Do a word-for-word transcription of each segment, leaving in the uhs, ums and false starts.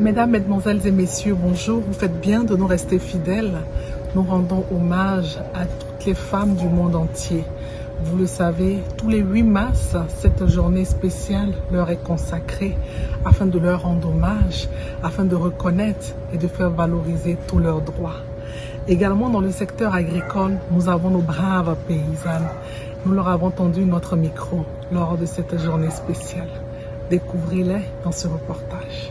Mesdames, Mesdemoiselles et Messieurs, bonjour. Vous faites bien de nous rester fidèles. Nous rendons hommage à toutes les femmes du monde entier. Vous le savez, tous les huit mars, cette journée spéciale leur est consacrée afin de leur rendre hommage, afin de reconnaître et de faire valoriser tous leurs droits. Également dans le secteur agricole, nous avons nos braves paysannes. Nous leur avons tendu notre micro lors de cette journée spéciale. Découvrez-les dans ce reportage.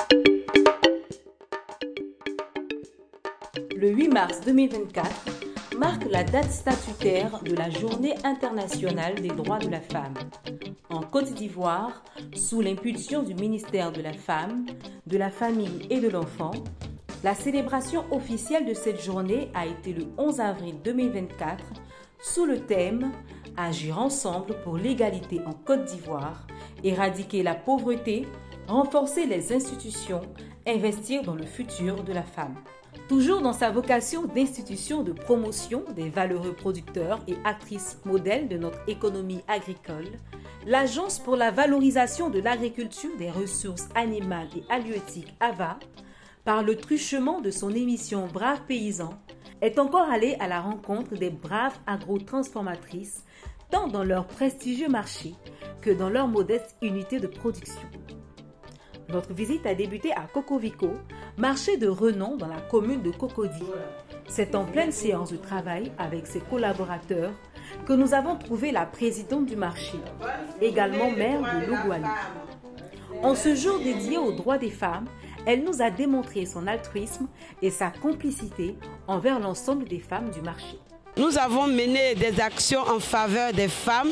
Le huit mars deux mille vingt-quatre marque la date statutaire de la Journée internationale des droits de la femme. En Côte d'Ivoire, sous l'impulsion du ministère de la Femme, de la Famille et de l'Enfant, la célébration officielle de cette journée a été le onze avril deux mille vingt-quatre sous le thème « Agir ensemble pour l'égalité en Côte d'Ivoire, éradiquer la pauvreté, renforcer les institutions, investir dans le futur de la femme ». Toujours dans sa vocation d'institution de promotion des valeureux producteurs et actrices modèles de notre économie agricole, l'Agence pour la valorisation de l'agriculture, des ressources animales et halieutiques A V A, par le truchement de son émission Braves Paysans, est encore allée à la rencontre des braves agro-transformatrices, tant dans leur prestigieux marché que dans leur modeste unité de production. Notre visite a débuté à Cocovico, marché de renom dans la commune de Cocody. C'est en pleine séance de travail avec ses collaborateurs que nous avons trouvé la présidente du marché, également maire de Logoualé. En ce jour dédié aux droits des femmes, elle nous a démontré son altruisme et sa complicité envers l'ensemble des femmes du marché. Nous avons mené des actions en faveur des femmes.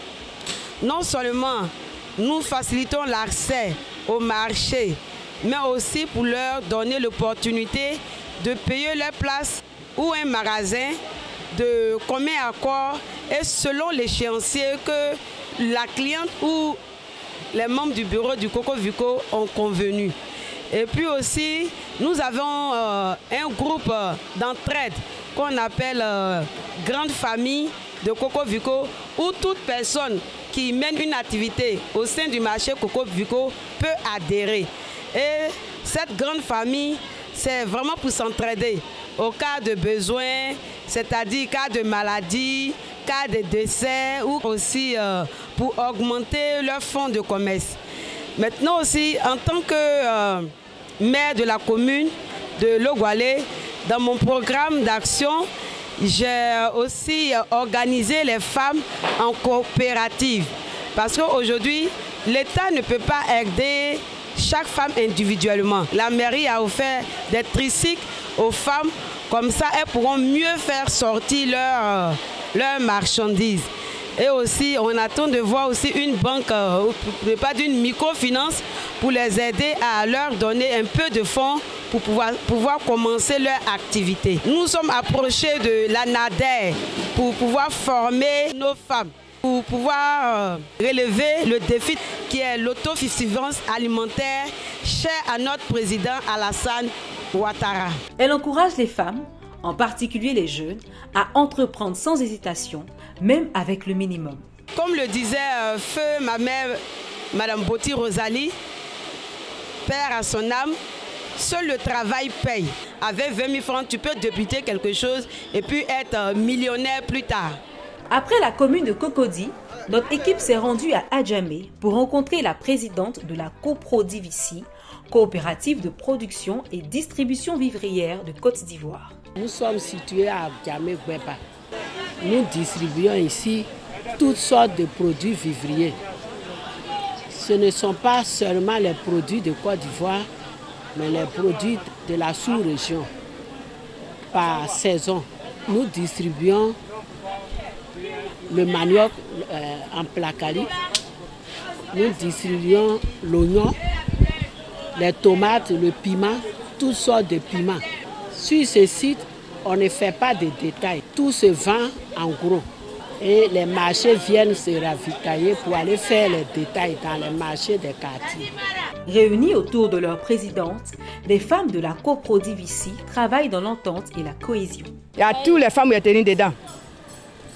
Non seulement nous facilitons l'accès au marché, mais aussi pour leur donner l'opportunité de payer leur place ou un magasin de commun accord et selon l'échéancier que la cliente ou les membres du bureau du Cocovico ont convenu. Et puis aussi, nous avons euh, un groupe euh, d'entraide qu'on appelle euh, Grande Famille de Cocovico, où toute personne qui mène une activité au sein du marché Cocovico peut adhérer. Et cette grande famille, c'est vraiment pour s'entraider au cas de besoin, c'est-à-dire cas de maladie, cas de décès ou aussi euh, pour augmenter leur fonds de commerce. Maintenant aussi, en tant que euh, maire de la commune de Logoualé, dans mon programme d'action, j'ai aussi organisé les femmes en coopérative. Parce qu'aujourd'hui, l'État ne peut pas aider chaque femme individuellement. La mairie a offert des tricycles aux femmes, comme ça elles pourront mieux faire sortir leurs leur marchandises. Et aussi, on attend de voir aussi une banque, euh, pas d'une microfinance, pour les aider à leur donner un peu de fonds pour pouvoir, pouvoir commencer leur activité. Nous sommes approchés de la NADER pour pouvoir former nos femmes, pour pouvoir euh, relever le défi qui est l'autosuffisance alimentaire, cher à notre président Alassane Ouattara. Elle encourage les femmes, en particulier les jeunes, à entreprendre sans hésitation, même avec le minimum. Comme le disait euh, feu ma mère, Madame Boti Rosalie, père à son âme, seul le travail paye. Avec vingt mille francs, tu peux débuter quelque chose et puis être euh, millionnaire plus tard. Après la commune de Cocody, notre équipe s'est rendue à Adjamé pour rencontrer la présidente de la Coprodivici, coopérative de production et distribution vivrière de Côte d'Ivoire. Nous sommes situés à Adjamé-Gweba. Nous distribuons ici toutes sortes de produits vivriers. Ce ne sont pas seulement les produits de Côte d'Ivoire, mais les produits de la sous-région. Par saison, nous distribuons le manioc euh, en placali, nous distribuons l'oignon, les tomates, le piment, toutes sortes de piments. Sur ce site, on ne fait pas de détails. Tout se vend en gros. Et les marchés viennent se ravitailler pour aller faire les détails dans les marchés des quartiers. Réunies autour de leur présidente, les femmes de la Coprodivici travaillent dans l'entente et la cohésion. Il y a toutes les femmes qui sont tenues dedans.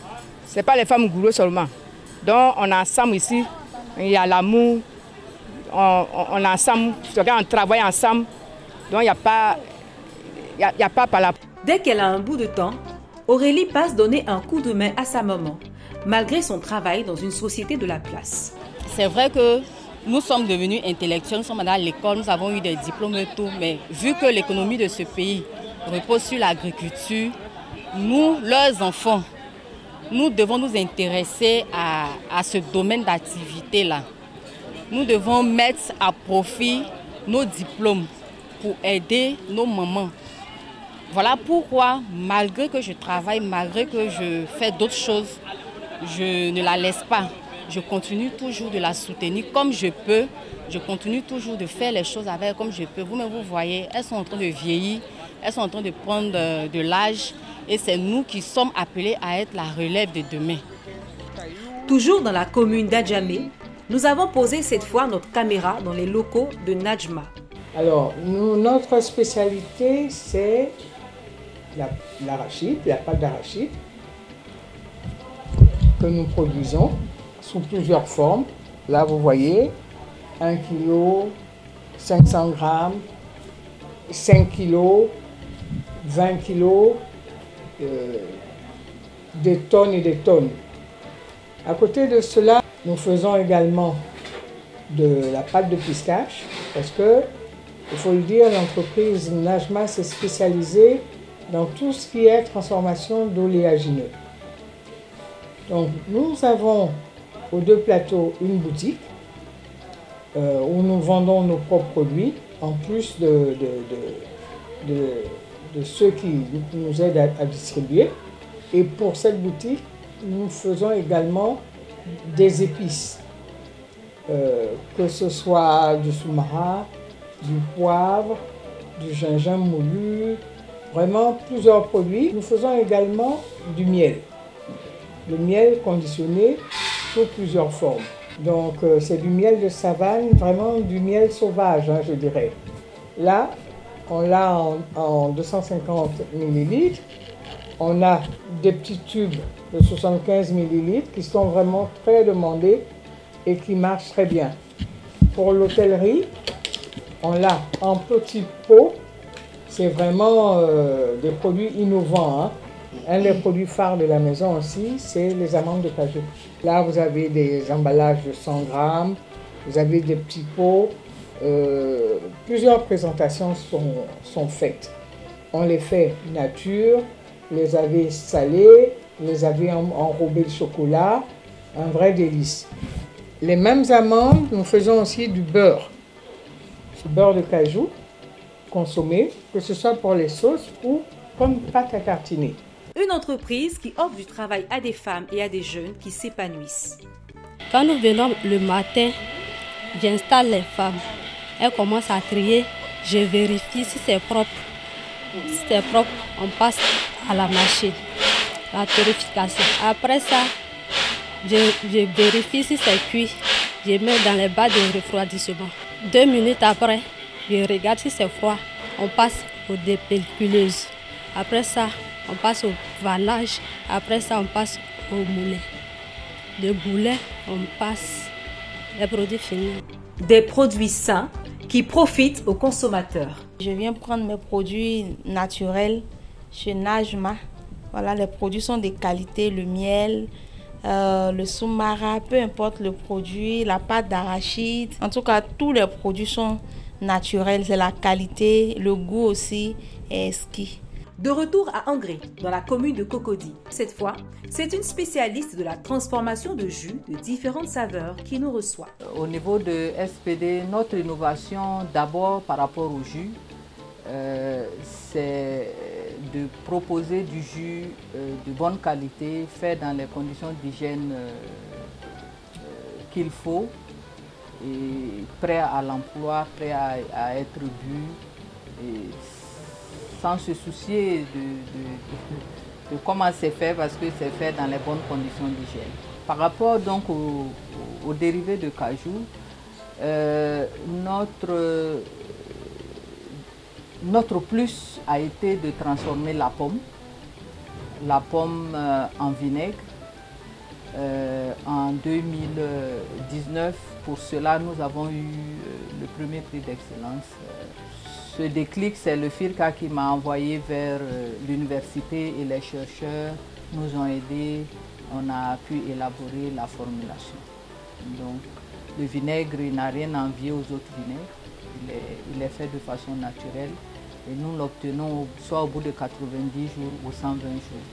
Ce n'est pas les femmes gourous seulement. Donc on est ensemble ici, il y a l'amour, on, on, on est ensemble, on travaille ensemble, donc il n'y a pas, y a, y a pas par la... Dès qu'elle a un bout de temps, Aurélie passe donner un coup de main à sa maman, malgré son travail dans une société de la place. C'est vrai que nous sommes devenus intellectuels, nous sommes allés à l'école, nous avons eu des diplômes et tout, mais vu que l'économie de ce pays repose sur l'agriculture, nous, leurs enfants, nous devons nous intéresser à, à ce domaine d'activité-là. Nous devons mettre à profit nos diplômes pour aider nos mamans. Voilà pourquoi, malgré que je travaille, malgré que je fais d'autres choses, je ne la laisse pas. Je continue toujours de la soutenir comme je peux. Je continue toujours de faire les choses avec elle comme je peux. Vous-même, vous voyez, elles sont en train de vieillir, elles sont en train de prendre de l'âge. Et c'est nous qui sommes appelés à être la relève de demain. Toujours dans la commune d'Adjamé, nous avons posé cette fois notre caméra dans les locaux de Najma. Alors, nous, notre spécialité, c'est l'arachide, la, la pâte d'arachide que nous produisons sous plusieurs formes. Là, vous voyez, un kilo, cinq cents grammes, cinq kilos, vingt kilos, euh, des tonnes et des tonnes. À côté de cela, nous faisons également de la pâte de pistache parce que, il faut le dire, l'entreprise Najma s'est spécialisée dans tout ce qui est transformation d'oléagineux. Donc, nous avons aux deux plateaux une boutique euh, où nous vendons nos propres produits, en plus de, de, de, de, de ceux qui nous aident à, à distribuer. Et pour cette boutique, nous faisons également des épices, euh, que ce soit du soumara, du poivre, du gingembre moulu, vraiment plusieurs produits. Nous faisons également du miel, le miel conditionné sous plusieurs formes. Donc euh, c'est du miel de savane, vraiment du miel sauvage, hein, je dirais. Là, on l'a en, en deux cent cinquante millilitres. On a des petits tubes de soixante-quinze millilitres qui sont vraiment très demandés et qui marchent très bien. Pour l'hôtellerie, on l'a en petits pots. C'est vraiment euh, des produits innovants, hein. Un des produits phares de la maison aussi, c'est les amandes de cajou. Là, vous avez des emballages de cent grammes, vous avez des petits pots. Euh, plusieurs présentations sont, sont faites. On les fait nature, les avez salés, les avez enrobés de chocolat, un vrai délice. Les mêmes amandes, nous faisons aussi du beurre. Du beurre de cajou consommé, que ce soit pour les sauces ou comme pâte à tartiner. Une entreprise qui offre du travail à des femmes et à des jeunes qui s'épanouissent. Quand nous venons le matin, j'installe les femmes. Elles commencent à trier, je vérifie si c'est propre. Si c'est propre, on passe à la machine, la purification. Après ça, je, je vérifie si c'est cuit. Je mets dans les bas de refroidissement. Deux minutes après, je regarde si c'est froid. On passe aux dépelculeuse. Après ça, on passe au vannage. Après ça, on passe au moulet. De boulet, on passe les produits finis. Des produits sains qui profitent aux consommateurs. Je viens prendre mes produits naturels chez Najma. Voilà, les produits sont de qualité, le miel, euh, le soumara, peu importe le produit, la pâte d'arachide. En tout cas, tous les produits sont naturels, c'est la qualité, le goût aussi est exquis. De retour à Angré, dans la commune de Cocody. Cette fois, c'est une spécialiste de la transformation de jus de différentes saveurs qui nous reçoit. Au niveau de S P D, notre innovation d'abord par rapport au jus, euh, c'est de proposer du jus euh, de bonne qualité, fait dans les conditions d'hygiène euh, euh, qu'il faut, et prêt à l'emploi, prêt à, à être bu, et sans se soucier de, de, de, de comment c'est fait, parce que c'est fait dans les bonnes conditions d'hygiène. Par rapport donc aux au, au dérivés de cajou, euh, notre, notre plus a été de transformer la pomme, la pomme euh, en vinaigre, Euh, en deux mille dix-neuf, pour cela, nous avons eu euh, le premier prix d'excellence. Euh, ce déclic, c'est le FIRCA qui m'a envoyé vers euh, l'université et les chercheurs nous ont aidés. On a pu élaborer la formulation. Donc, le vinaigre n'a rien à envier aux autres vinaigres. Il est, il est fait de façon naturelle et nous l'obtenons soit au bout de quatre-vingt-dix jours ou cent vingt jours.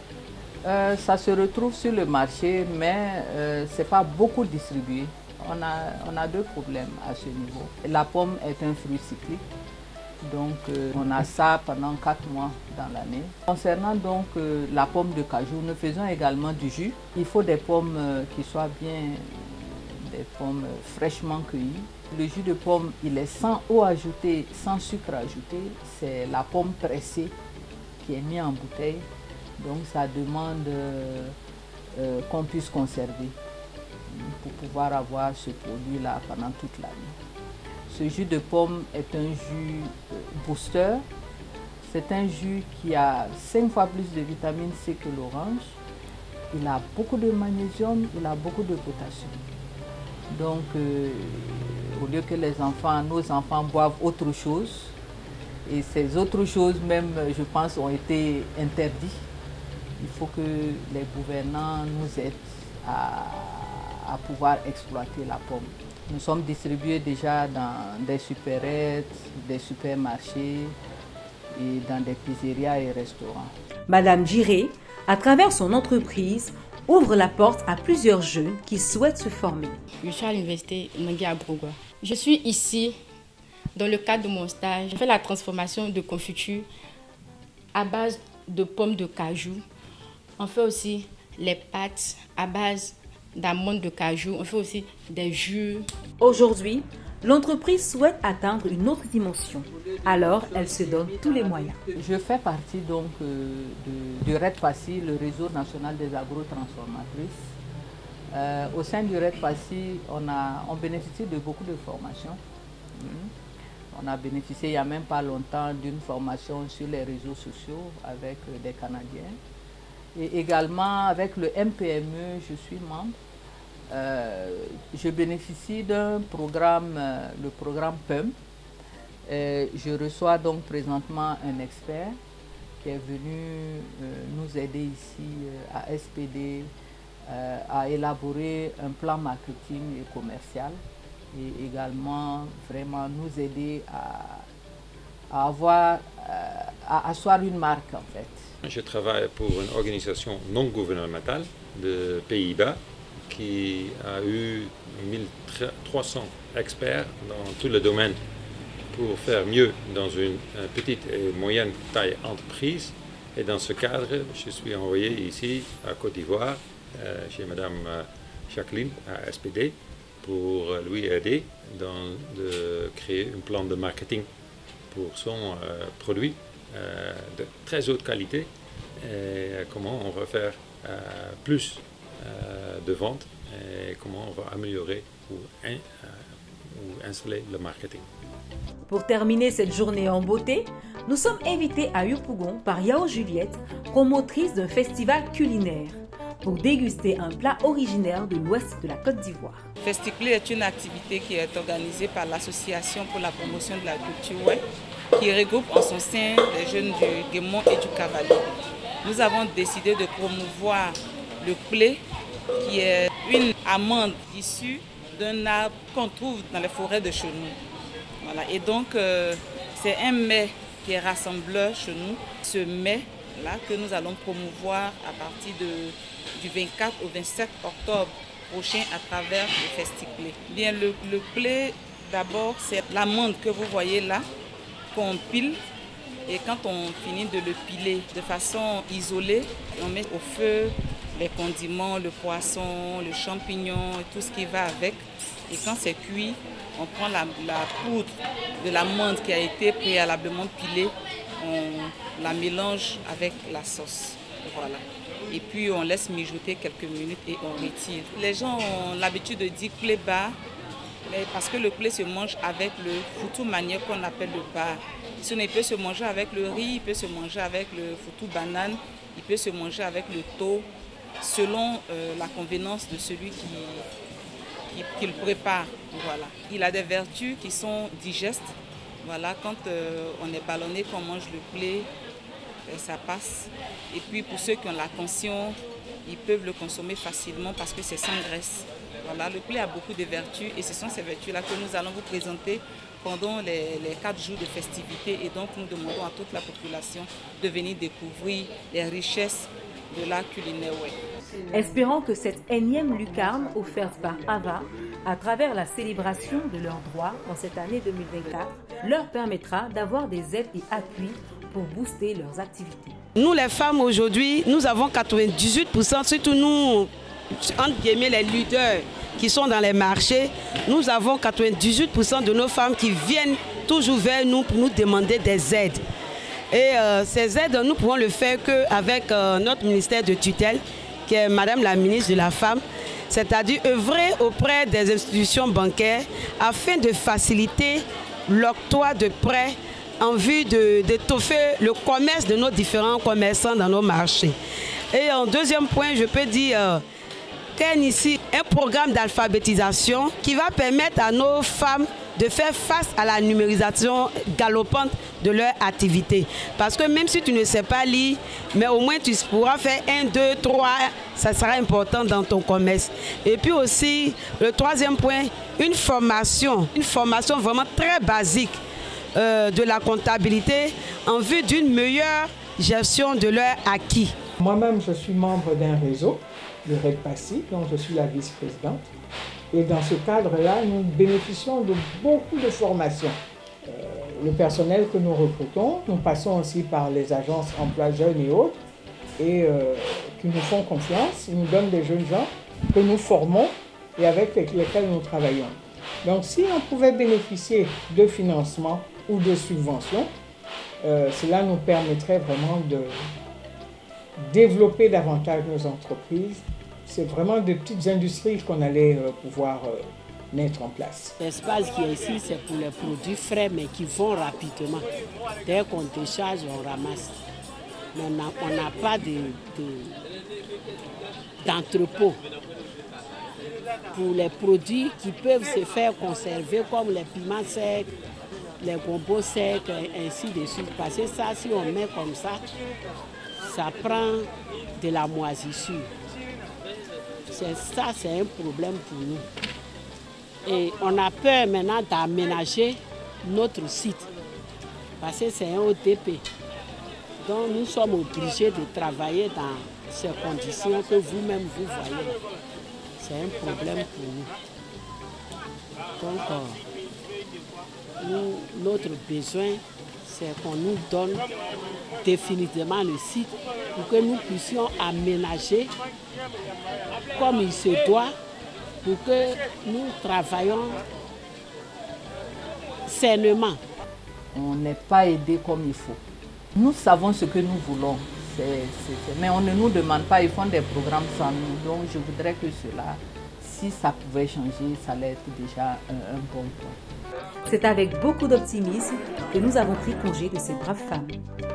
Euh, ça se retrouve sur le marché, mais euh, ce n'est pas beaucoup distribué. On a, on a deux problèmes à ce niveau. La pomme est un fruit cyclique, donc euh, on a ça pendant quatre mois dans l'année. Concernant donc euh, la pomme de cajou, nous faisons également du jus. Il faut des pommes euh, qui soient bien, des pommes euh, fraîchement cueillies. Le jus de pomme, il est sans eau ajoutée, sans sucre ajouté. C'est la pomme pressée qui est mise en bouteille. Donc ça demande euh, euh, qu'on puisse conserver pour pouvoir avoir ce produit-là pendant toute l'année. Ce jus de pomme est un jus euh, booster. C'est un jus qui a cinq fois plus de vitamine C que l'orange. Il a beaucoup de magnésium, il a beaucoup de potassium. Donc euh, au lieu que les enfants, nos enfants boivent autre chose, et ces autres choses même, je pense, ont été interdites. Il faut que les gouvernants nous aident à, à pouvoir exploiter la pomme. Nous sommes distribués déjà dans des supérettes, des supermarchés et dans des pizzerias et restaurants. Madame Giré, à travers son entreprise, ouvre la porte à plusieurs jeunes qui souhaitent se former. Je suis à l'université Nangui à Brougua. Je suis ici dans le cadre de mon stage. Je fais la transformation de confiture à base de pommes de cajou. On fait aussi les pâtes à base d'amandes de cajou. On fait aussi des jus. Aujourd'hui, l'entreprise souhaite atteindre une autre dimension. Alors, elle se donne tous les moyens. Je fais partie donc euh, de, du REDPACI, le réseau national des agrotransformatrices. Euh, au sein du REDPACI, on, a, on bénéficie de beaucoup de formations. Mmh. On a bénéficié il n'y a même pas longtemps d'une formation sur les réseaux sociaux avec euh, des Canadiens. Et également avec le M P M E, je suis membre. Euh, je bénéficie d'un programme, euh, le programme P E M. Euh, je reçois donc présentement un expert qui est venu euh, nous aider ici euh, à S P D euh, à élaborer un plan marketing et commercial et également vraiment nous aider à, à avoir, euh, à asseoir une marque en fait. Je travaille pour une organisation non gouvernementale de Pays-Bas qui a eu mille trois cents experts dans tout le domaine pour faire mieux dans une, une petite et moyenne taille entreprise. Et dans ce cadre, je suis envoyé ici à Côte d'Ivoire euh, chez Madame Jacqueline à S P D pour lui aider dans de créer un plan de marketing pour son euh, produit euh, de très haute qualité et comment on va faire euh, plus euh, de ventes et comment on va améliorer ou, in, euh, ou installer le marketing. Pour terminer cette journée en beauté, nous sommes invités à Yopougon par Yao Juliette, promotrice d'un festival culinaire, pour déguster un plat originaire de l'ouest de la Côte d'Ivoire. Festiclé est une activité qui est organisée par l'Association pour la promotion de la culture ouest, qui regroupe en son sein les jeunes du Guémont et du Cavalier. Nous avons décidé de promouvoir le plé, qui est une amande issue d'un arbre qu'on trouve dans les forêts de chez nous. Voilà. Et donc, euh, c'est un mets qui est rassembleur chez nous. Ce mets-là que nous allons promouvoir à partir de, du vingt-quatre au vingt-sept octobre prochain à travers le Festiclé. Bien, le, le plé, d'abord, c'est l'amande que vous voyez là, qu'on pile. Et quand on finit de le piler de façon isolée, on met au feu les condiments, le poisson, le champignon et tout ce qui va avec. Et quand c'est cuit, on prend la, la poudre de l'amande qui a été préalablement pilée, on la mélange avec la sauce. Voilà. Et puis on laisse mijoter quelques minutes et on retire. Les gens ont l'habitude de dire plé bar, mais parce que le plé se mange avec le foutou manière qu'on appelle le bar. Sinon, il peut se manger avec le riz, il peut se manger avec le foutou banane, il peut se manger avec le thau. selon euh, la convenance de celui qui, qui, qui le prépare. Voilà. Il a des vertus qui sont digestes. Voilà, quand euh, on est ballonné, qu'on mange le blé, euh, ça passe. Et puis pour ceux qui ont la tension, ils peuvent le consommer facilement parce que c'est sans graisse. Voilà, le blé a beaucoup de vertus et ce sont ces vertus-là que nous allons vous présenter pendant les, les quatre jours de festivités. Et donc nous demandons à toute la population de venir découvrir les richesses de l'art culinaire. Ouais. Espérons que cette énième lucarne offerte par Ava, à travers la célébration de leurs droits en cette année deux mille vingt-quatre, leur permettra d'avoir des aides et appuis pour booster leurs activités. Nous les femmes aujourd'hui, nous avons quatre-vingt-dix-huit pour cent, surtout nous, entre guillemets les leaders qui sont dans les marchés, nous avons quatre-vingt-dix-huit pour cent de nos femmes qui viennent toujours vers nous pour nous demander des aides. Et euh, ces aides, nous pouvons le faire qu'avec euh, notre ministère de tutelle, qui est Madame la ministre de la Femme, c'est-à-dire œuvrer auprès des institutions bancaires afin de faciliter l'octroi de prêts en vue d'étoffer le commerce de nos différents commerçants dans nos marchés. Et en deuxième point, je peux dire euh, qu'il y a ici un programme d'alphabétisation qui va permettre à nos femmes de faire face à la numérisation galopante de leur activité. Parce que même si tu ne sais pas lire, mais au moins tu pourras faire un, deux, trois, ça sera important dans ton commerce. Et puis aussi, le troisième point, une formation, une formation vraiment très basique euh, de la comptabilité en vue d'une meilleure gestion de leur acquis. Moi-même, je suis membre d'un réseau, le REDPACI, dont je suis la vice-présidente. Et dans ce cadre-là, nous bénéficions de beaucoup de formations. Euh, le personnel que nous recrutons, nous passons aussi par les agences emploi jeunes et autres, et euh, qui nous font confiance. Ils nous donnent des jeunes gens que nous formons et avec lesquels nous travaillons. Donc si on pouvait bénéficier de financement ou de subventions, euh, cela nous permettrait vraiment de développer davantage nos entreprises. C'est vraiment de petites industries qu'on allait euh, pouvoir euh, mettre en place. L'espace qui est ici, c'est pour les produits frais, mais qui vont rapidement. Dès qu'on décharge, on ramasse. Mais on n'a pas d'entrepôt. Pour les produits qui peuvent se faire conserver, comme les piments secs, les gombos secs, et ainsi de suite. Parce que ça, si on met comme ça, ça prend de la moisissure. Ça, c'est un problème pour nous. Et on a peur maintenant d'aménager notre site, parce que c'est un O T P. Donc nous sommes obligés de travailler dans ces conditions que vous-même vous voyez. C'est un problème pour nous. Donc euh, nous, notre besoin, c'est qu'on nous donne définitivement le site pour que nous puissions aménager comme il se doit, pour que nous travaillions sainement. On n'est pas aidé comme il faut. Nous savons ce que nous voulons, c'est, c'est, mais on ne nous demande pas, ils font des programmes sans nous. Donc je voudrais que cela, si ça pouvait changer, ça allait être déjà un, un bon point. C'est avec beaucoup d'optimisme que nous avons pris congé de ces braves femmes.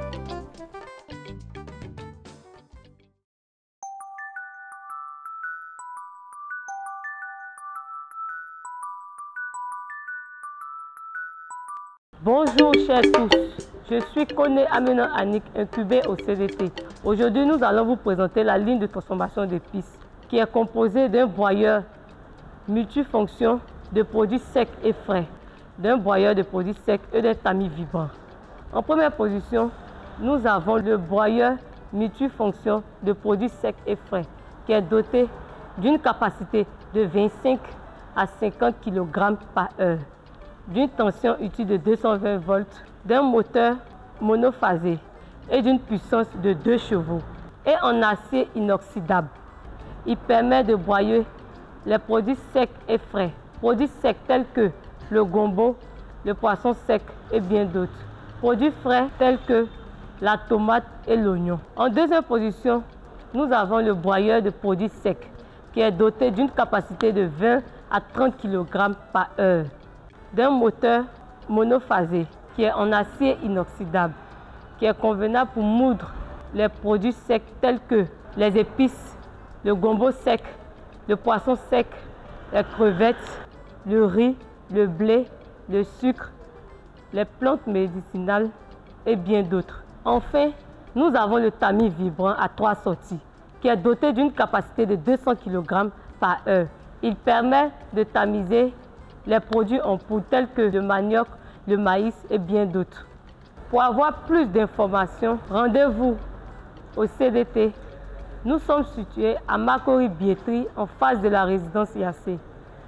Bonjour chers tous, je suis Kone Amena Annick, incubée au C D T. Aujourd'hui, nous allons vous présenter la ligne de transformation d'épices qui est composée d'un broyeur multifonction de produits secs et frais, d'un broyeur de produits secs et d'un tamis vibrant. En première position, nous avons le broyeur multifonction de produits secs et frais qui est doté d'une capacité de vingt-cinq à cinquante kilogrammes par heure, d'une tension utile de deux cent vingt volts, d'un moteur monophasé et d'une puissance de deux chevaux, et en acier inoxydable. Il permet de broyer les produits secs et frais, produits secs tels que le gombo, le poisson sec et bien d'autres, produits frais tels que la tomate et l'oignon. En deuxième position, nous avons le broyeur de produits secs qui est doté d'une capacité de vingt à trente kilogrammes par heure, d'un moteur monophasé qui est en acier inoxydable, qui est convenable pour moudre les produits secs tels que les épices, le gombo sec, le poisson sec, les crevettes, le riz, le blé, le sucre, les plantes médicinales et bien d'autres. Enfin, nous avons le tamis vibrant à trois sorties qui est doté d'une capacité de deux cents kilogrammes par heure. Il permet de tamiser les produits en poudre tels que le manioc, le maïs et bien d'autres. Pour avoir plus d'informations, rendez-vous au C D T. Nous sommes situés à Makori-Biétri, en face de la résidence Yassé.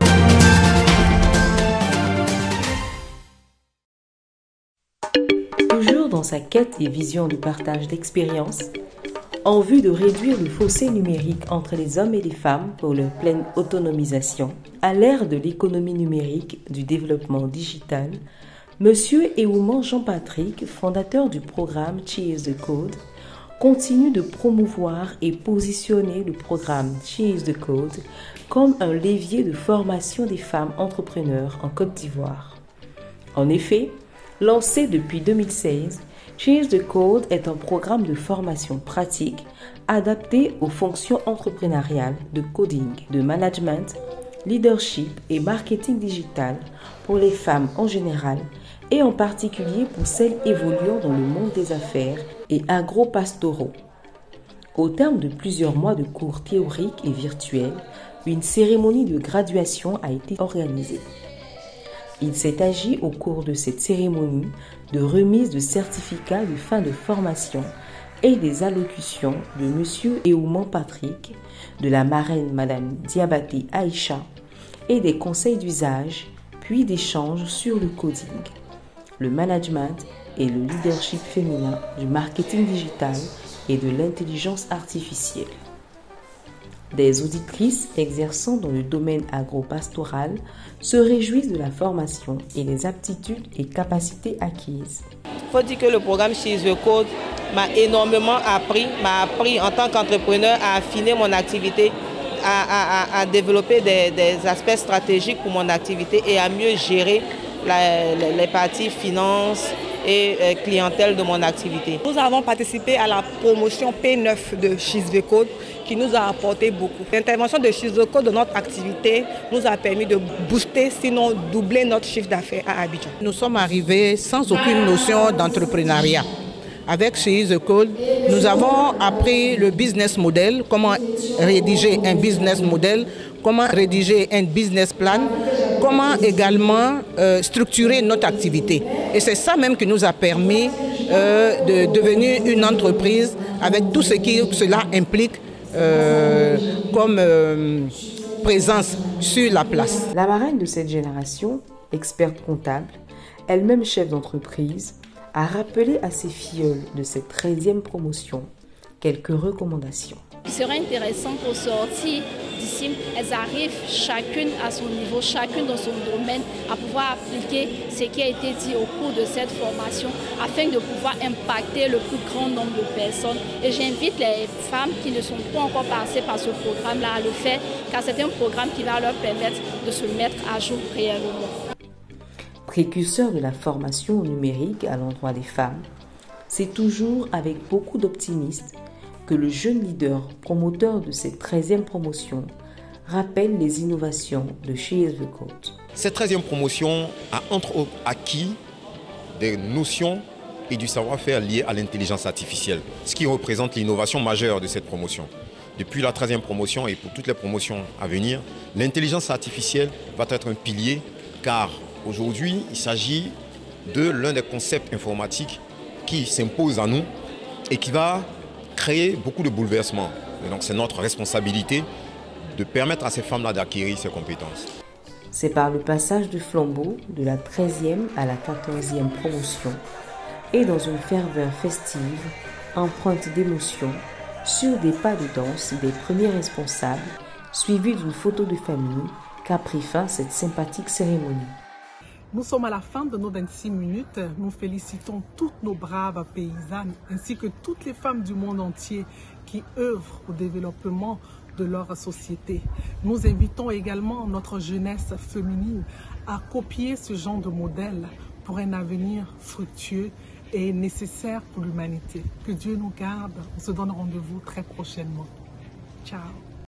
Toujours dans sa quête et vision de partage d'expériences, en vue de réduire le fossé numérique entre les hommes et les femmes pour leur pleine autonomisation, à l'ère de l'économie numérique, du développement digital, Monsieur Eouman Jean-Patrick, fondateur du programme Cheese the Code, continue de promouvoir et positionner le programme Cheese the Code comme un levier de formation des femmes entrepreneurs en Côte d'Ivoire. En effet, lancé depuis deux mille seize, Cheese the Code est un programme de formation pratique adapté aux fonctions entrepreneuriales de coding, de management, leadership et marketing digital pour les femmes en général et en particulier pour celles évoluant dans le monde des affaires et agro-pastoraux. Au terme de plusieurs mois de cours théoriques et virtuels, une cérémonie de graduation a été organisée. Il s'est agi au cours de cette cérémonie de remise de certificats de fin de formation et des allocutions de Monsieur Eouman Patrick, de la marraine Madame Diabaté Aïcha et des conseils d'usage, puis d'échanges sur le coding, le management et le leadership féminin du marketing digital et de l'intelligence artificielle. Des auditrices exerçant dans le domaine agro-pastoral se réjouissent de la formation et des aptitudes et capacités acquises. Il faut dire que le programme Cheese the Code m'a énormément appris, m'a appris en tant qu'entrepreneur à affiner mon activité, à, à, à développer des, des aspects stratégiques pour mon activité et à mieux gérer la, les, les parties finances et euh, clientèle de mon activité. Nous avons participé à la promotion P neuf de Cheese the Code qui nous a apporté beaucoup. L'intervention de Cheese the Code dans notre activité nous a permis de booster, sinon doubler notre chiffre d'affaires à Abidjan. Nous sommes arrivés sans aucune notion d'entrepreneuriat. Avec Cheese the Code, nous avons appris le business model, comment rédiger un business model, comment rédiger un business plan, comment également euh, structurer notre activité. Et c'est ça même qui nous a permis euh, de devenir une entreprise avec tout ce que cela implique euh, comme euh, présence sur la place. La marraine de cette génération, experte comptable, elle-même chef d'entreprise, a rappelé à ses filleuls de cette treizième promotion quelques recommandations. Il serait intéressant qu'au sortir d'ici, elles arrivent chacune à son niveau, chacune dans son domaine, à pouvoir appliquer ce qui a été dit au cours de cette formation afin de pouvoir impacter le plus grand nombre de personnes. Et j'invite les femmes qui ne sont pas encore passées par ce programme-là à le faire, car c'est un programme qui va leur permettre de se mettre à jour réellement. Précurseur de la formation numérique à l'endroit des femmes, c'est toujours avec beaucoup d'optimisme que le jeune leader promoteur de cette treizième promotion rappelle les innovations de Cheese the Code. Cette treizième promotion a entre autres acquis des notions et du savoir-faire liés à l'intelligence artificielle, ce qui représente l'innovation majeure de cette promotion. Depuis la treizième promotion et pour toutes les promotions à venir, l'intelligence artificielle va être un pilier car aujourd'hui, il s'agit de l'un des concepts informatiques qui s'impose à nous et qui va créer beaucoup de bouleversements. Et donc c'est notre responsabilité de permettre à ces femmes-là d'acquérir ces compétences. C'est par le passage de flambeau de la treizième à la quatorzième promotion et dans une ferveur festive, empreinte d'émotion, sur des pas de danse des premiers responsables, suivis d'une photo de famille, qu'a pris fin cette sympathique cérémonie. Nous sommes à la fin de nos vingt-six minutes. Nous félicitons toutes nos braves paysannes ainsi que toutes les femmes du monde entier qui œuvrent au développement de leur société. Nous invitons également notre jeunesse féminine à copier ce genre de modèle pour un avenir fructueux et nécessaire pour l'humanité. Que Dieu nous garde. On se donne rendez-vous très prochainement. Ciao.